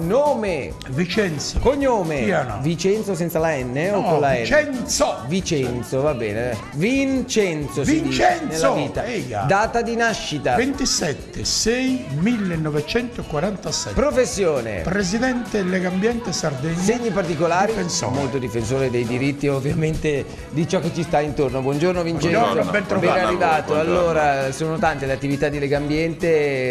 Nome. Vicenzo. Cognome. Piano. Vicenzo senza la N o No, con la N? Vicenzo. Vicenzo, va bene. Vincenzo si dice Vincenzo. nella vita. Eia. Data di nascita. 27/6/1947. Professione. Presidente del Legambiente Sardegna. Segni particolari. Difensore. Molto difensore dei diritti, ovviamente, di ciò che ci sta intorno. Buongiorno Vincenzo. Buongiorno, ben trovato. Ben arrivato. Buongiorno. Allora, sono tante le attività di Legambiente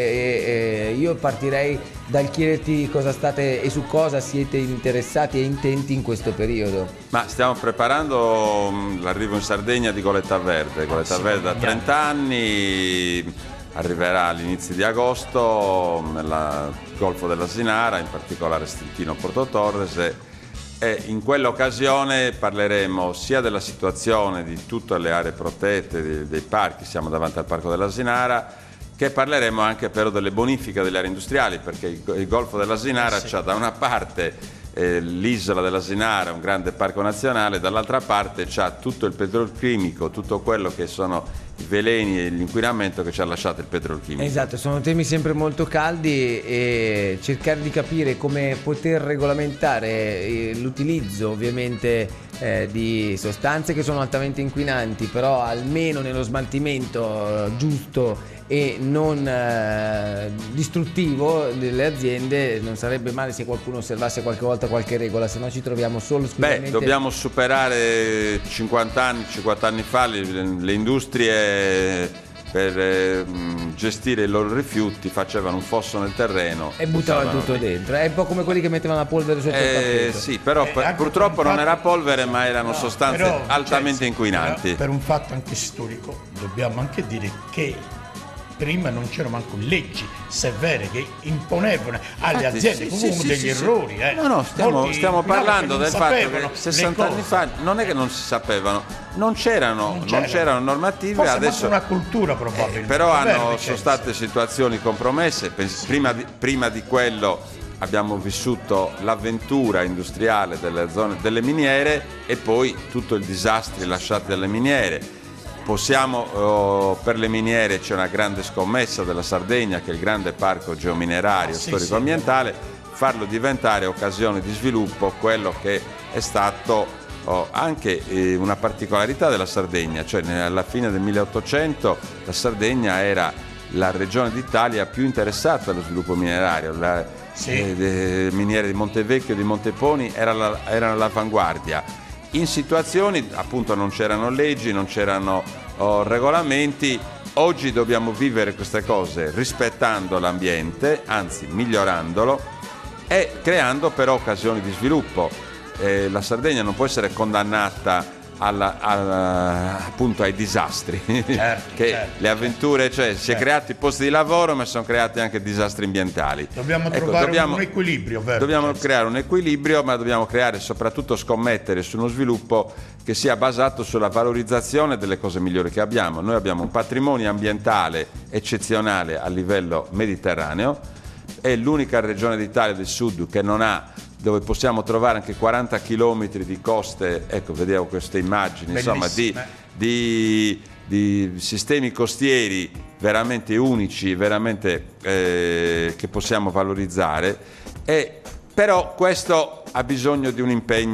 e io partirei dal chiederti cosa state e su cosa siete interessati e intenti in questo periodo. Ma stiamo preparando l'arrivo in Sardegna di Goletta Verde. Goletta Verde da 30 anni, arriverà all'inizio di agosto nel Golfo dell'Asinara, in particolare Stintino Porto Torres, e in quell'occasione parleremo sia della situazione di tutte le aree protette, dei parchi, siamo davanti al Parco dell'Asinara, che parleremo anche però delle bonifiche delle aree industriali, perché il Golfo dell'Asinara c'ha da una parte l'isola dell'Asinara, un grande parco nazionale, dall'altra parte c'ha tutto il petrolchimico, tutto quello che sono i veleni e l'inquinamento che ci ha lasciato il petrolchimico. Esatto, sono temi sempre molto caldi e cercare di capire come poter regolamentare l'utilizzo ovviamente di sostanze che sono altamente inquinanti, però almeno nello smaltimento giusto e non distruttivo delle aziende. Non sarebbe male se qualcuno osservasse qualche volta qualche regola, se no ci troviamo solo Beh, dobbiamo superare 50 anni fa le industrie per gestire i loro rifiuti facevano un fosso nel terreno e buttavano tutto dentro. È un po' come quelli che mettevano la polvere sotto il tappeto. Sì, però purtroppo non era polvere, ma erano sostanze altamente inquinanti. Per un fatto anche storico dobbiamo anche dire che prima non c'erano manco leggi severe che imponevano alle aziende degli errori. No, stiamo parlando del fatto che 60 anni fa non è che non si sapevano, non c'erano normative. Forse adesso una cultura probabilmente. Però sono state situazioni compromesse. Prima di quello abbiamo vissuto l'avventura industriale delle zone delle miniere e poi tutto il disastro lasciati dalle miniere. Per le miniere c'è una grande scommessa della Sardegna, che è il grande parco geominerario storico-ambientale, farlo diventare occasione di sviluppo, quello che è stato anche una particolarità della Sardegna, cioè alla fine del 1800 la Sardegna era la regione d'Italia più interessata allo sviluppo minerario. Le miniere di Montevecchio e di Monteponi erano all'avanguardia. In situazioni, appunto, non c'erano leggi, non c'erano regolamenti. Oggi dobbiamo vivere queste cose rispettando l'ambiente, anzi migliorandolo e creando però occasioni di sviluppo. La Sardegna non può essere condannata appunto ai disastri, le avventure, cioè si è creati posti di lavoro ma sono creati anche disastri ambientali. Dobbiamo trovare un equilibrio, vero? Dobbiamo creare un equilibrio, ma dobbiamo creare soprattutto scommettere su uno sviluppo che sia basato sulla valorizzazione delle cose migliori che abbiamo. Noi abbiamo un patrimonio ambientale eccezionale a livello mediterraneo, è l'unica regione d'Italia del sud che non ha, dove possiamo trovare anche 40 chilometri di coste, ecco, vediamo queste immagini, insomma, di sistemi costieri veramente unici, veramente che possiamo valorizzare, però questo ha bisogno di un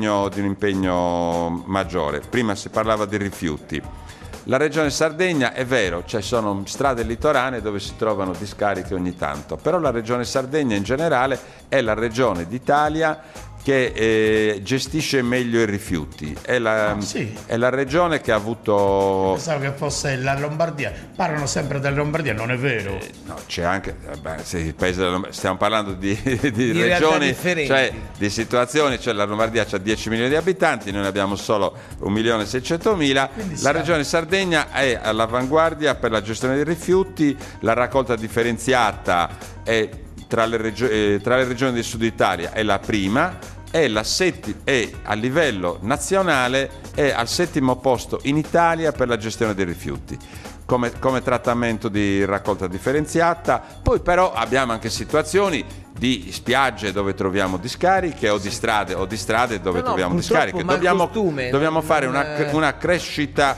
impegno maggiore. Prima si parlava di rifiuti. La regione Sardegna è vero, ci sono strade litoranee dove si trovano discariche ogni tanto, però la regione Sardegna in generale è la regione d'Italia che gestisce meglio i rifiuti, è la regione che ha avuto... Pensavo che fosse la Lombardia, parlano sempre della Lombardia, non è vero? No, c'è anche, il paese stiamo parlando di regioni, cioè di situazioni, cioè la Lombardia ha 10 milioni di abitanti, noi ne abbiamo solo 1.600.000, la regione Sardegna è all'avanguardia per la gestione dei rifiuti, la raccolta differenziata è tra le regioni del sud Italia è la prima e a livello nazionale è al 7° posto in Italia per la gestione dei rifiuti come trattamento di raccolta differenziata. Poi però abbiamo anche situazioni di spiagge dove troviamo discariche o di strade dove troviamo discariche. Dobbiamo fare una crescita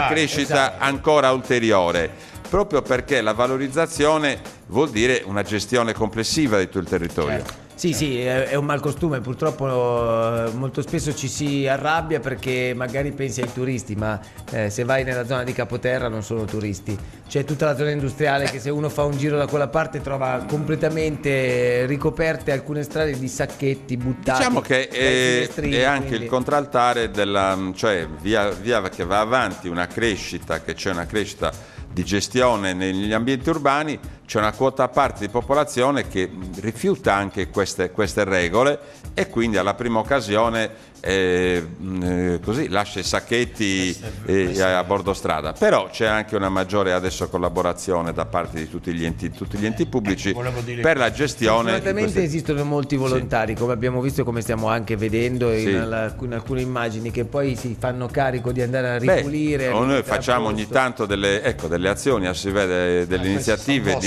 ancora ulteriore, proprio perché la valorizzazione vuol dire una gestione complessiva di tutto il territorio. Sì, sì, è un malcostume, purtroppo molto spesso ci si arrabbia perché magari pensi ai turisti, ma se vai nella zona di Capoterra non sono turisti, c'è tutta la zona industriale che se uno fa un giro da quella parte trova completamente ricoperte alcune strade di sacchetti buttati. Diciamo che è anche il contraltare cioè via che va avanti una crescita, che c'è una crescita di gestione negli ambienti urbani, c'è una quota a parte di popolazione che rifiuta anche queste regole e quindi alla prima occasione così lascia i sacchetti a bordo strada. Però c'è anche una maggiore adesso collaborazione da parte di tutti gli enti pubblici per la gestione. Fortunatamente esistono molti volontari, come abbiamo visto e come stiamo anche vedendo in alcune immagini, che poi si fanno carico di andare a ripulire. Noi facciamo ogni tanto delle azioni, si vede delle iniziative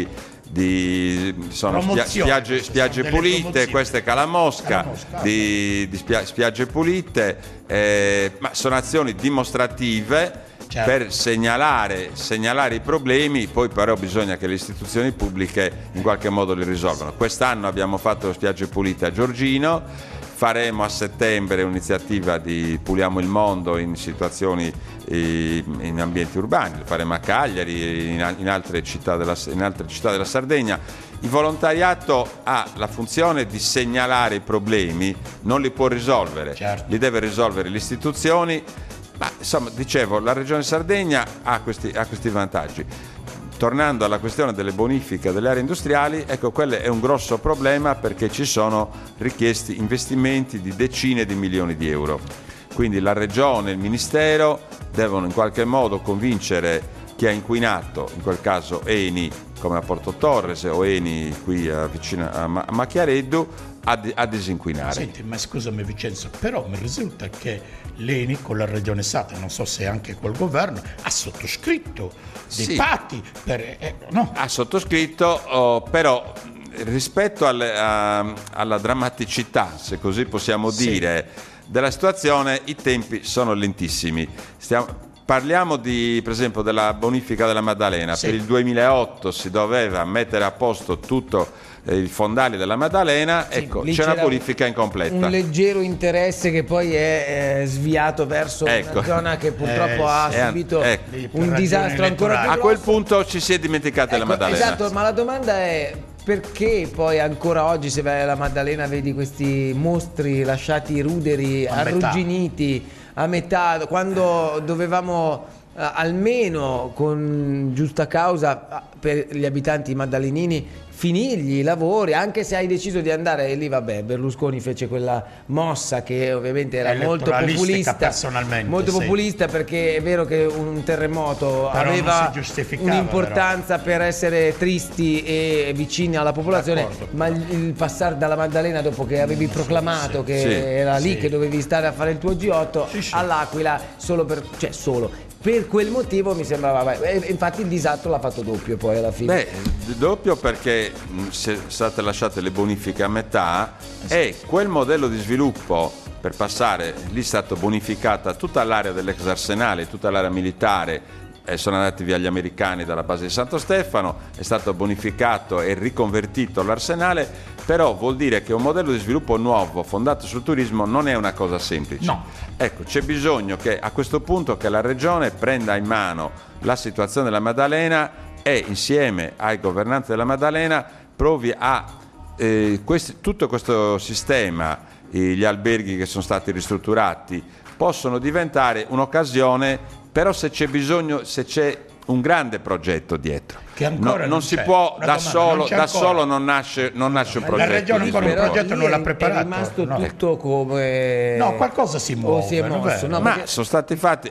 sono spiagge pulite, questa è Calamosca, di spiagge pulite, ma sono azioni dimostrative. Certo. Per segnalare i problemi, poi però bisogna che le istituzioni pubbliche in qualche modo li risolvano. Quest'anno abbiamo fatto spiagge pulite a Giorgino, faremo a settembre un'iniziativa di Puliamo il Mondo in situazioni in ambienti urbani, lo faremo a Cagliari, in altre città della Sardegna. Il volontariato ha la funzione di segnalare i problemi, non li può risolvere, certo. Li deve risolvere le istituzioni. Ma insomma, dicevo, la Regione Sardegna ha questi vantaggi. Tornando alla questione delle bonifiche delle aree industriali, ecco, quello è un grosso problema perché ci sono richiesti investimenti di decine di milioni di euro. Quindi la Regione e il Ministero devono in qualche modo convincere chi ha inquinato, in quel caso Eni come a Porto Torres o Eni qui vicino a Macchiareddu, a disinquinare. Senti, ma scusami Vincenzo, però mi risulta che l'Eni con la Regione Sardegna, non so se anche col governo, ha sottoscritto dei patti no? Ha sottoscritto, però rispetto alla drammaticità, se così possiamo dire, della situazione, i tempi sono lentissimi. Parliamo per esempio della bonifica della Maddalena. Per il 2008 si doveva mettere a posto tutto il fondale della Maddalena, ecco, c'è una bonifica incompleta. Un leggero interesse che poi è sviato verso una zona che purtroppo ha subito un disastro ancora più grosso. A quel punto ci si è dimenticata la Maddalena. Esatto, ma la domanda è: perché poi ancora oggi, se vai alla Maddalena, vedi questi mostri lasciati ruderi, arrugginiti a metà, quando dovevamo almeno con giusta causa per gli abitanti maddalenini finirgli i lavori, anche se hai deciso di andare lì, vabbè, Berlusconi fece quella mossa che ovviamente era molto populista, populista, perché è vero che un terremoto però aveva un'importanza per essere tristi e vicini alla popolazione, ma il passare dalla Maddalena dopo che avevi proclamato che era lì che dovevi stare a fare il tuo G8 all'Aquila, solo per quel motivo mi sembrava, infatti il disastro l'ha fatto doppio poi alla fine. Doppio perché se state lasciate le bonifiche a metà e quel modello di sviluppo per passare, lì è stata bonificata tutta l'area dell'ex arsenale, tutta l'area militare, sono andati via gli americani dalla base di Santo Stefano, è stato bonificato e riconvertito l'arsenale, però vuol dire che un modello di sviluppo nuovo fondato sul turismo non è una cosa semplice. No. Ecco, c'è bisogno che a questo punto che la Regione prenda in mano la situazione della Maddalena e insieme ai governanti della Maddalena provi a tutto questo sistema, gli alberghi che sono stati ristrutturati possono diventare un'occasione, però se c'è bisogno, se c'è un grande progetto dietro, che ancora non si può da solo non nasce un progetto. La Regione ancora un progetto non l'ha preparato. È rimasto tutto come qualcosa si muove, si è mosso, ma sono stati fatti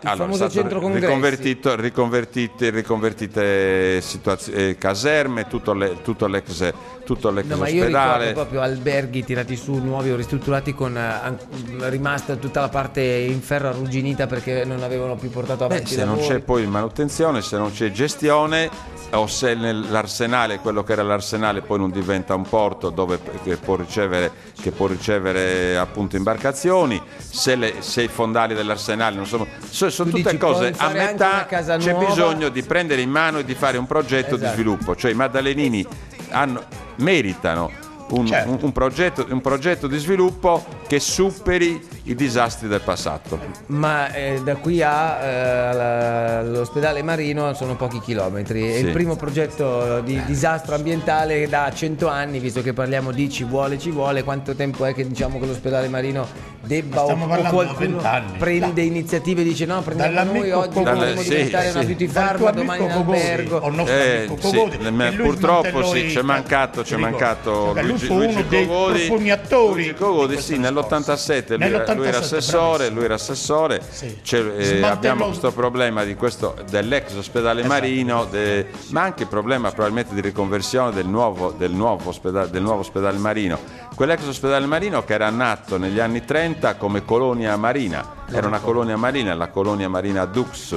riconvertite caserme, tutto l'ex ma io ricordo proprio alberghi tirati su nuovi o ristrutturati con rimasta tutta la parte in ferro arrugginita perché non avevano più portato avanti se non c'è poi manutenzione, se non c'è gestione, o se l'arsenale, quello che era l'arsenale, poi non diventa un porto che può ricevere appunto imbarcazioni, se i fondali dell'arsenale non sono tutte cose a metà, c'è bisogno di prendere in mano e di fare un progetto di sviluppo, cioè i maddalenini meritano un progetto di sviluppo che superi i disastri del passato. Ma da qui all'ospedale marino sono pochi chilometri. È Sì. il primo progetto di disastro ambientale da 100 anni, visto che parliamo di ci vuole. Quanto tempo è che diciamo che l'ospedale marino debba o qualcuno 20 anni. prende iniziative e dice no, prendiamo noi Dall'amico oggi, Cogodi. vogliamo diventare una beauty farm, domani in albergo. O il nostro amico Cogodi, e lui Purtroppo smantellò sì, i- c'è mancato Cioè, lui fu Luigi uno dei Cogodi. propugnatori Luigi Cogodi, di sì, questo nell'87 lui era Nell'87, assessore. Sì. Abbiamo Smantellò- questo problema dell'ex ospedale marino, ma anche il problema probabilmente di riconversione del nuovo ospedale marino. Quell'ex ospedale marino che era nato negli anni 30 come colonia marina, era una colonia marina, la colonia marina Dux.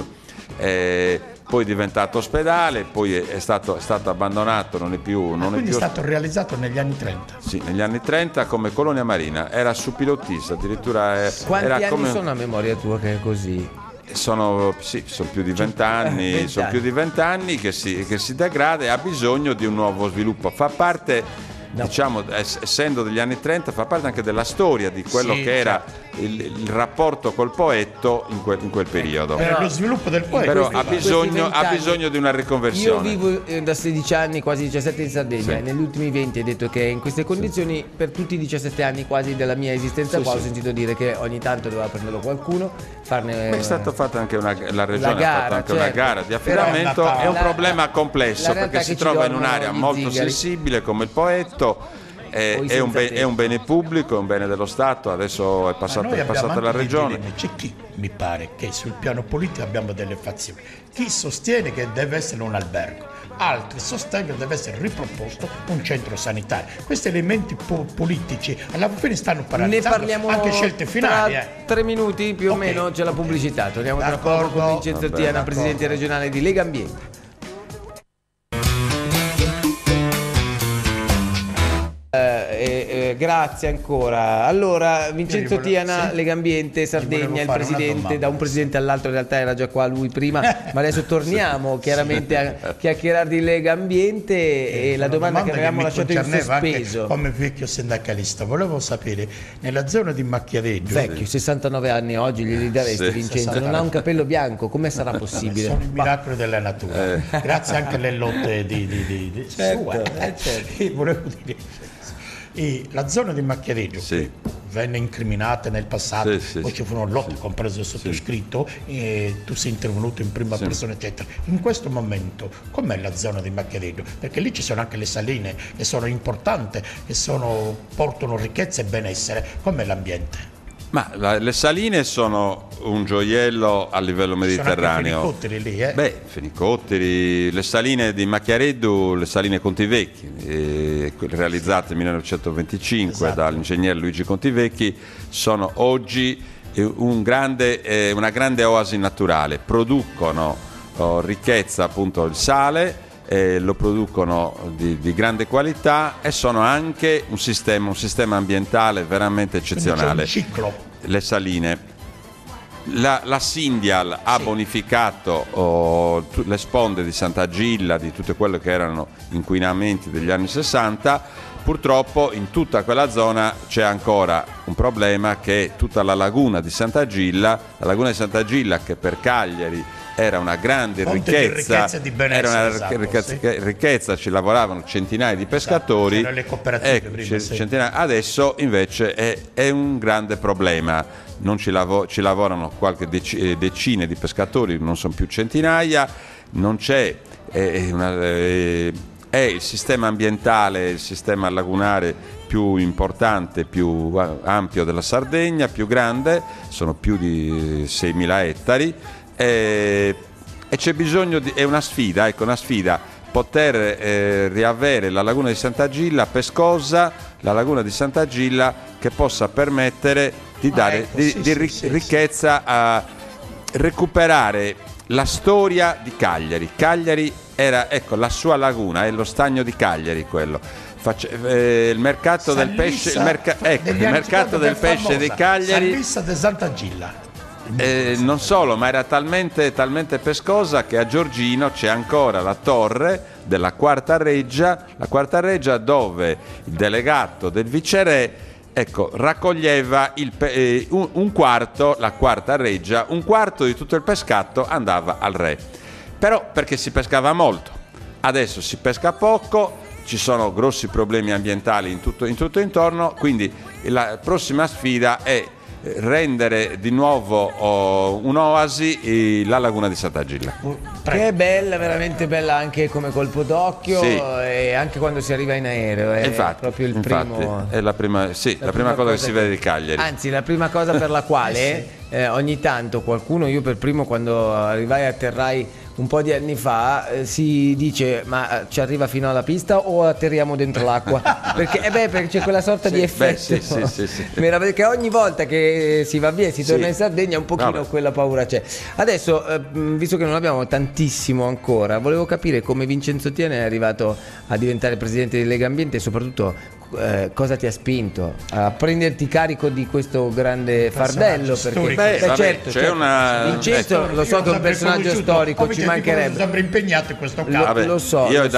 Poi è diventato ospedale, poi è stato abbandonato, non è più. Quindi è stato realizzato negli anni 30. Sì, negli anni 30 come colonia marina, era su pilottista, addirittura. Quanti era anni come, sono a memoria tua che è così? sono più di 20 anni, 20 sono più di 20 anni che si degrada e ha bisogno di un nuovo sviluppo. Fa parte, diciamo, essendo degli anni 30, fa parte anche della storia di quello Sì, che era il rapporto col poeta in quel periodo. Per lo sviluppo del poeta. Però questi- ha bisogno, questi 20 anni. di una Io riconversione. vivo da 16 anni, quasi 17 in Sardegna, Sì. e negli ultimi 20 hai detto che in queste condizioni per tutti i 17 anni quasi della mia esistenza Sì, qua sì. ho sentito dire che ogni tanto doveva prenderlo qualcuno, farne È stata fatta anche la regione la gara, ha fatto anche certo. una gara di Però affidamento, è è un la- problema complesso la realtà perché è si che ci trova in dormono un'area gli molto zingari. sensibile come il Poetto. O i È un senza bene pubblico, è un bene dello Stato, adesso è Ma passato noi abbiamo alla anche dei regione. dilemmi. C'è chi mi pare che sul piano politico abbiamo delle fazioni. Chi sostiene che deve essere un albergo, altri sostengono che deve essere riproposto un centro sanitario. Questi elementi politici alla fine stanno Ne paralizzando parliamo anche scelte finali. tra 3 minuti più o Ok. meno, c'è la pubblicità. Torniamo tra poco D'accordo. con Vincenzo Vabbè, Tiana, d'accordo. presidente regionale di Lega Ambiente. Grazie ancora. Allora, Vincenzo Io volevo- Tiana, sì. Lega Ambiente, Io Sardegna, volevo il fare una presidente, domanda. da un presidente all'altro, in realtà era già qua lui prima, ma adesso torniamo chiaramente a chiacchierare di Lega Ambiente e la Una domanda che avevamo mi lasciato in concerneva anche sospeso. come vecchio sindacalista, volevo sapere, nella zona di Macchiaveggio, Vecchio, 69 anni oggi, glieli daresti, Sì. Vincenzo? Non ha un capello bianco, come sarà possibile? sono i miracoli della natura, grazie anche alle lotte di Certo, sue. certo. E volevo dire, la zona di Macchiaveggio Sì. venne incriminata nel passato, Sì, poi sì, ci furono lotte, compreso il sottoscritto, e tu sei intervenuto in prima persona, eccetera. In questo momento, com'è la zona di Macchiaveggio? Perché lì ci sono anche le saline, che sono importanti, che portano ricchezza e benessere. Com'è l'ambiente? Ma le saline sono un gioiello a livello mediterraneo. Sono anche fenicotteri lì, eh? Beh, fenicotteri, le saline di Macchiareddu, le saline Contivecchi, realizzate nel 1925 Esatto. dall'ingegnere Luigi Contivecchi, sono oggi una grande oasi naturale. Producono ricchezza, appunto, il sale, lo producono di grande qualità e sono anche un sistema ambientale veramente eccezionale. Quindi c'è un ciclo. Le saline. La Syndial ha bonificato le sponde di Sant'Agilla, di tutte quelle che erano inquinamenti degli anni 60. Purtroppo in tutta quella zona c'è ancora un problema, che è tutta la laguna di Sant'Agilla, che per Cagliari era una grande Fonte di ricchezza e di benessere, era una esatto, ricchezza, ci lavoravano centinaia di pescatori. c'erano le cooperative prima, sì. Adesso invece è un grande problema. Non ci lavorano qualche decine di pescatori, non sono più centinaia, non c'è è il sistema ambientale, il sistema lagunare più importante, più ampio della Sardegna, più grande, sono più di 6.000 ettari e c'è bisogno è una sfida, poter riavere la laguna di Sant'Agilla pescosa, la laguna di Sant'Agilla che possa permettere di dare ricchezza, a recuperare la storia di Cagliari. Cagliari era, la sua laguna, è lo stagno di Cagliari quello. Il mercato del pesce, il mercato del pesce di Cagliari. Salvissa di Sant'Agilla. Non solo, ma era talmente pescosa che a Giorgino c'è ancora la torre della quarta reggia dove il delegato del viceré, ecco, raccoglieva un quarto, la quarta reggia, un quarto di tutto il pescato andava al re. Però perché si pescava molto, adesso si pesca poco, ci sono grossi problemi ambientali in tutto intorno, quindi la prossima sfida è rendere di nuovo un'oasi la laguna di Sant'Agilla. Che è bella, veramente bella anche come colpo d'occhio, sì. E anche quando si arriva in aereo, è proprio il primo. È la prima cosa che si vede di Cagliari. Anzi, la prima cosa per la quale ogni tanto qualcuno, io per primo quando arrivai e atterrai un po' di anni fa, si dice ma ci arriva fino alla pista o atterriamo dentro l'acqua? Perché c'è quella sorta di effetto. Sì. Perché ogni volta che si va via e si torna in Sardegna un pochino quella paura c'è. Adesso, visto che non abbiamo tantissimo ancora, volevo capire come Vincenzo Tiene è arrivato a diventare presidente di Legambiente e soprattutto cosa ti ha spinto a prenderti carico di questo grande fardello? Perché certo, Vincenzo lo so che è un personaggio storico, ci mancherebbe. Sempre impegnato in questo caso. Lo so. Io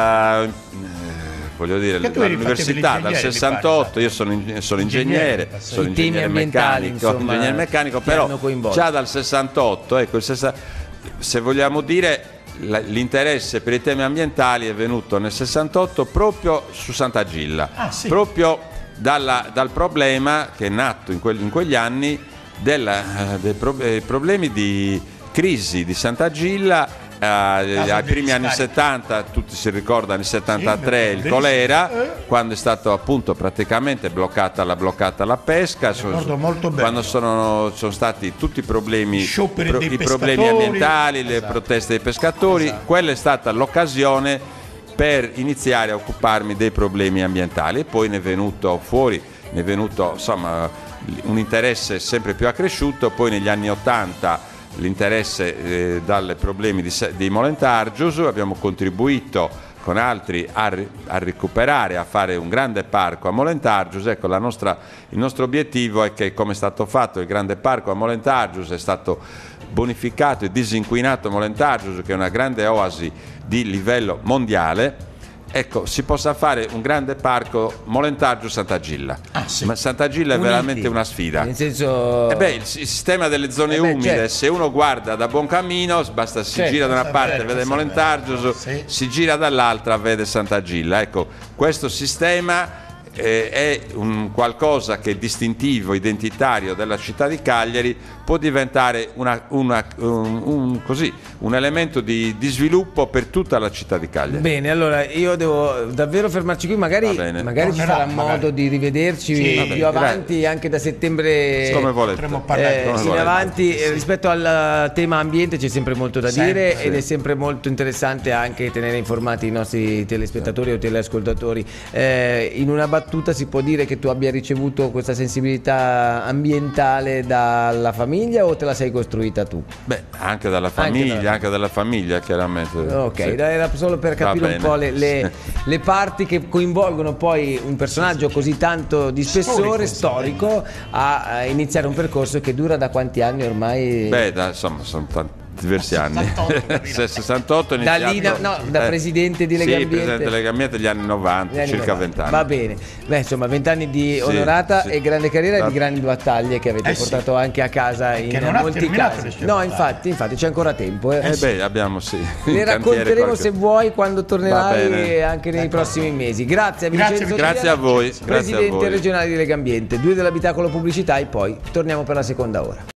voglio dire, dall'università dal 68, io sono ingegnere, sono ingegnere meccanico, però già dal 68, ecco, se vogliamo dire, l'interesse per i temi ambientali è venuto nel 68 proprio su Sant'Agilla, proprio dal problema che è nato in quegli anni dei problemi di crisi di Sant'Agilla. Ai primi anni 70, tutti si ricordano, anni 73 il colera, quando è stato appunto praticamente bloccata la pesca, quando sono stati tutti i problemi ambientali, le proteste dei pescatori. Quella è stata l'occasione per iniziare a occuparmi dei problemi ambientali, e poi ne è venuto insomma un interesse sempre più accresciuto. Poi negli anni 80 l'interesse dalle problemi di Molentargius, abbiamo contribuito con altri a recuperare, a fare un grande parco a Molentargius. Ecco, il nostro obiettivo è che, come è stato fatto il grande parco a Molentargius, è stato bonificato e disinquinato Molentargius, che è una grande oasi di livello mondiale. Ecco, si possa fare un grande parco Molentargius-Sant'Agilla. Ma Sant'Agilla è veramente una sfida. Nel senso... il sistema delle zone umide, certo. Se uno guarda da Buoncammino, basta si gira da una parte vede Molentargius, si gira dall'altra vede Sant'Agilla. Ecco, questo sistema è un qualcosa che è distintivo, identitario della città di Cagliari, può diventare un elemento di sviluppo per tutta la città di Cagliari. Bene, allora io devo davvero fermarci qui, magari ci sarà modo di rivederci più avanti, grazie. Anche da settembre come volete. In avanti, rispetto al tema ambiente c'è sempre molto da dire, ed è sempre molto interessante anche tenere informati i nostri telespettatori o teleascoltatori. In una battuta si può dire che tu abbia ricevuto questa sensibilità ambientale dalla famiglia o te la sei costruita tu? Beh, anche dalla famiglia, chiaramente. Ok, era solo per capire un po' le parti che coinvolgono poi un personaggio così tanto di spessore storico a iniziare un percorso che dura da quanti anni ormai? Beh, insomma, sono diversi anni. 68 da presidente di Legambiente. Sì, presidente di Legambiente degli anni 90, circa 20 anni. Va bene. Beh, insomma, 20 anni di onorata e grande carriera e di grandi battaglie che avete portato anche a casa in molti casi. No, infatti c'è ancora tempo. Abbiamo le racconteremo se vuoi quando tornerai anche nei prossimi mesi. Grazie a Vincenzo. Grazie a voi. Presidente regionale di Legambiente. 2 dell'abitacolo pubblicità e poi torniamo per la seconda ora.